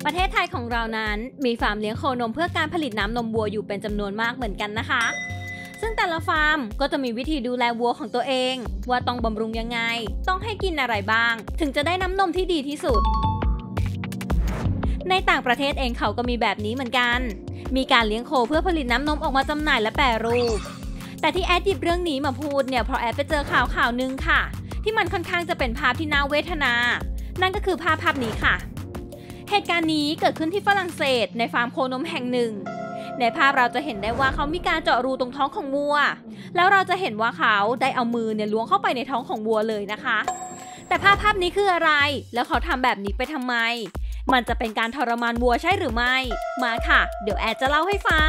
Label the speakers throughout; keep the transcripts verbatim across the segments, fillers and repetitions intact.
Speaker 1: ประเทศไทยของเรานั้นมีฟาร์มเลี้ยงโคนมเพื่อการผลิตน้ำนมวัวอยู่เป็นจำนวนมากเหมือนกันนะคะซึ่งแต่ละฟาร์มก็จะมีวิธีดูแลวัวของตัวเองว่าต้องบำรุงยังไงต้องให้กินอะไรบ้างถึงจะได้น้ำนมที่ดีที่สุดในต่างประเทศเองเขาก็มีแบบนี้เหมือนกันมีการเลี้ยงโคเพื่อผลิตน้ำนมออกมาจำหน่ายและแปรรูปแต่ที่แอดหยิบเรื่องนี้มาพูดเนี่ยเพราะแอดไปเจอข่าวข่าวนึงค่ะที่มันค่อนข้างจะเป็นภาพที่น่าเวทนานั่นก็คือภาพภาพนี้ค่ะเหตุการณ์นี้เกิดขึ้นที่ฝรั่งเศสในฟาร์มโคนมแห่งหนึ่งในภาพเราจะเห็นได้ว่าเขามีการเจาะรูตรงท้องของวัวแล้วเราจะเห็นว่าเขาได้เอามือเนี่ยล้วงเข้าไปในท้องของวัวเลยนะคะแต่ภาพภาพนี้คืออะไรแล้วเขาทำแบบนี้ไปทำไมมันจะเป็นการทรมานวัวใช่หรือไม่มาค่ะเดี๋ยวแอดจะเล่าให้ฟัง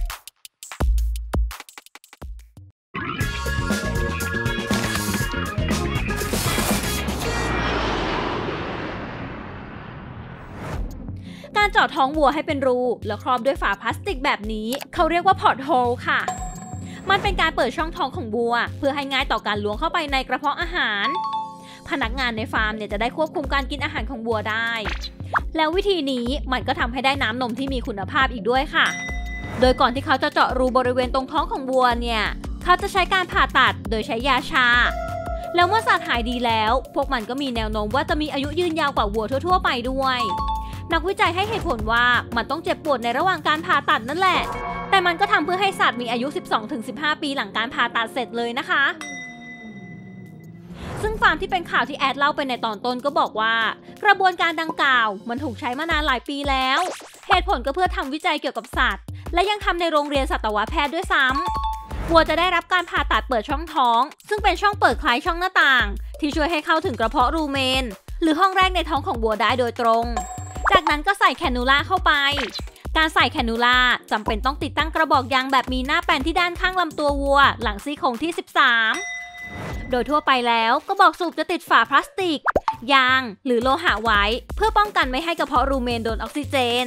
Speaker 1: การเจาะท้องวัวให้เป็นรูแล้วครอบด้วยฝาพลาสติกแบบนี้เขาเรียกว่าพอร์ตโฮลค่ะมันเป็นการเปิดช่องท้องของวัวเพื่อให้ง่ายต่อการล้วงเข้าไปในกระเพาะอาหารพนักงานในฟาร์มเนี่ยจะได้ควบคุมการกินอาหารของวัวได้แล้ววิธีนี้มันก็ทำให้ได้น้ำนมที่มีคุณภาพอีกด้วยค่ะโดยก่อนที่เขาจะเจาะรูบริเวณตรงท้องของวัวเนี่ยเขาจะใช้การผ่าตัดโดยใช้ยาชาแล้วเมื่อสัตว์หายดีแล้วพวกมันก็มีแนวโน้มว่าจะมีอายุยืนยาวกว่าวัวทั่วๆไปด้วยนักวิจัยให้เหตุผลว่ามันต้องเจ็บปวดในระหว่างการผ่าตัดนั่นแหละแต่มันก็ทำเพื่อให้สัตว์มีอายุ สิบสองถึงสิบห้า ปีหลังการผ่าตัดเสร็จเลยนะคะซึ่งฟาร์มที่เป็นข่าวที่แอดเล่าไปในตอนต้นก็บอกว่ากระบวนการดังกล่าวมันถูกใช้มานานหลายปีแล้วเหตุผลก็เพื่อทำวิจัยเกี่ยวกับสัตว์และยังทำในโรงเรียนสัตวแพทย์ด้วยซ้ำวัวจะได้รับการผ่าตัดเปิดช่องท้องซึ่งเป็นช่องเปิดคล้ายช่องหน้าต่างที่ช่วยให้เข้าถึงกระเพาะรูเมนหรือห้องแรกในท้องของวัวได้โดยตรงจากนั้นก็ใส่แคนูล่าเข้าไปการใส่แคนูล่าจำเป็นต้องติดตั้งกระบอกยางแบบมีหน้าแปนที่ด้านข้างลำตัววัวหลังซี่โครงที่สิบสามโดยทั่วไปแล้วกระบอกสูบจะติดฝาพลาสติกยางหรือโลหะไว้เพื่อป้องกันไม่ให้กระเพาะรูเมนโดนออกซิเจน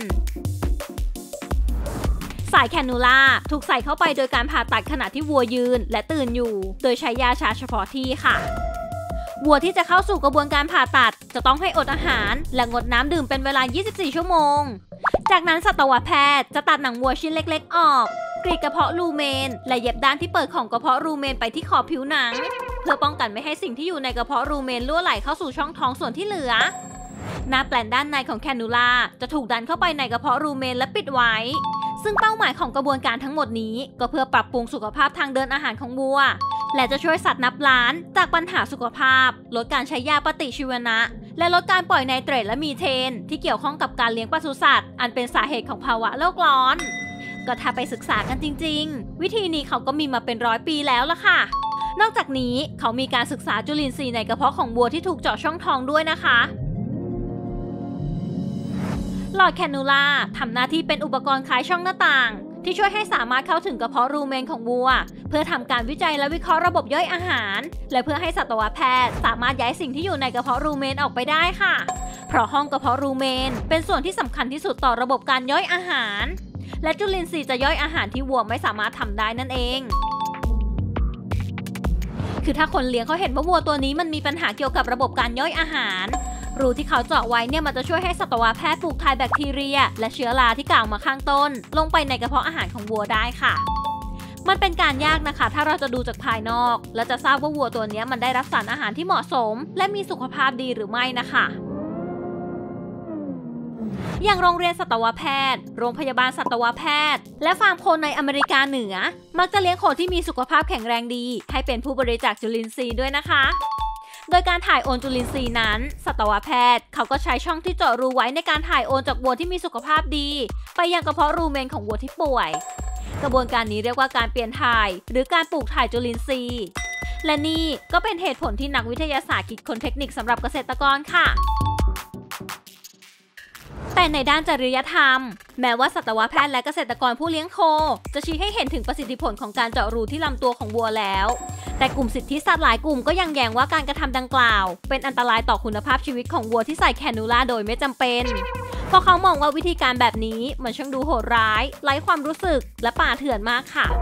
Speaker 1: สายแคนูล่าถูกใส่เข้าไปโดยการผ่าตัดขณะที่วัวยืนและตื่นอยู่โดยใช้ยาชาเฉพาะที่ค่ะวัวที่จะเข้าสู่กระบวนการผ่าตัดจะต้องให้อดอาหารและงดน้ำดื่มเป็นเวลายี่สิบสี่ชั่วโมงจากนั้นสัตวแพทย์จะตัดหนังวัวชิ้นเล็กๆออกกรีดกระเพาะรูเมนและเย็บด้านที่เปิดของกระเพาะรูเมนไปที่ขอบผิวหนังเพื่อป้องกันไม่ให้สิ่งที่อยู่ในกระเพาะรูเมนรั่วไหลเข้าสู่ช่องท้องส่วนที่เหลือหน้าแปลนด้านในของแคนูล่าจะถูกดันเข้าไปในกระเพาะรูเมนและปิดไว้ซึ่งเป้าหมายของกระบวนการทั้งหมดนี้ก็เพื่อปรับปรุงสุขภาพทางเดินอาหารของวัวและจะช่วยสัตว์นับล้านจากปัญหาสุขภาพลดการใช้ยาปฏิชีวนะและลดการปล่อยไนเตรตและมีเทนที่เกี่ยวข้องกับการเลี้ยงปศุสัตว์อันเป็นสาเหตุของภาวะโลกร้อนก็ถ้าไปศึกษากันจริงๆวิธีนี้เขาก็มีมาเป็นร้อยปีแล้วล่ะค่ะนอกจากนี้เขามีการศึกษาจุลินทรีย์ในกระเพาะของวัวที่ถูกเจาะช่องท้องด้วยนะคะหลอดแคนูล่าทำหน้าที่เป็นอุปกรณ์คล้ายช่องหน้าต่างที่ช่วยให้สามารถเข้าถึงกระเพาะรูเมนของวัวเพื่อทำการวิจัยและวิเคราะห์ระบบย่อยอาหารและเพื่อให้สัตวแพทย์สามารถย้ายสิ่งที่อยู่ในกระเพาะรูเมนออกไปได้ค่ะเพราะห้องกระเพาะรูเมนเป็นส่วนที่สำคัญที่สุดต่อระบบการย่อยอาหารและจุลินทรีย์จะย่อยอาหารที่วัวไม่สามารถทำได้นั่นเองคือถ้าคนเลี้ยงเขาเห็นว่าวัวตัวนี้มันมีปัญหาเกี่ยวกับระบบการย่อยอาหารรูที่เขาเจาะไว้เนี่ยมันจะช่วยให้สัตวแพทย์ปลูกถ่ายแบคทีเรียและเชื้อราที่กล่าวมาข้างต้นลงไปในกระเพาะอาหารของวัวได้ค่ะมันเป็นการยากนะคะถ้าเราจะดูจากภายนอกและจะทราบว่าวัวตัวนี้มันได้รับสารอาหารที่เหมาะสมและมีสุขภาพดีหรือไม่นะคะอย่างโรงเรียนสัตวแพทย์โรงพยาบาลสัตวแพทย์และฟาร์มโคในอเมริกาเหนือมักจะเลี้ยงโคที่มีสุขภาพแข็งแรงดีให้เป็นผู้บริจาคจุลินทรีย์ด้วยนะคะโดยการถ่ายโอนจุลินทรีย์นั้นสัตวแพทย์เขาก็ใช้ช่องที่เจาะรูไว้ในการถ่ายโอนจากวัวที่มีสุขภาพดีไปยังกระเพาะรูเมนของวัวที่ป่วยกระบวนการนี้เรียกว่าการเปลี่ยนถ่ายหรือการปลูกถ่ายจุลินทรีย์และนี่ก็เป็นเหตุผลที่นักวิทยาศาสตร์คิดค้นเทคนิคสำหรับเกษตรกรค่ะแต่ในด้านจริยธรรมแม้ว่าสัตวแพทย์และเกษตรกรผู้เลี้ยงโคจะชี้ให้เห็นถึงประสิทธิผลของการเจาะรูที่ลำตัวของวัวแล้วแต่กลุ่มสิทธิสัตว์หลายกลุ่มก็ยังแย้งว่าการกระทำดังกล่าวเป็นอันตรายต่อคุณภาพชีวิตของวัวที่ใส่แคนูล่าโดยไม่จำเป็นเพราะเขามองว่าวิธีการแบบนี้มันช่างดูโหดร้ายไร้ความรู้สึกและป่าเถื่อนมากค่ะ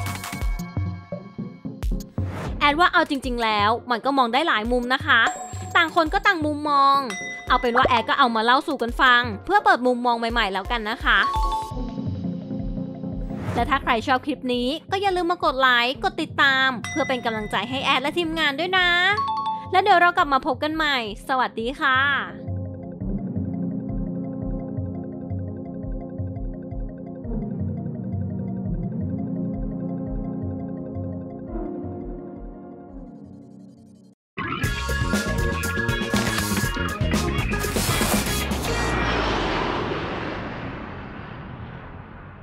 Speaker 1: แอดว่าเอาจริงๆแล้วมันก็มองได้หลายมุมนะคะต่างคนก็ต่างมุมมองเอาเป็นว่าแอดก็เอามาเล่าสู่กันฟังเพื่อเปิดมุมมองใหม่ๆแล้วกันนะคะและถ้าใครชอบคลิปนี้ก็อย่าลืมมากดไลค์กดติดตามเพื่อเป็นกำลังใจให้แอดและทีมงานด้วยนะแล้วเดี๋ยวเรากลับมาพบกันใหม่สวัสดีค่ะ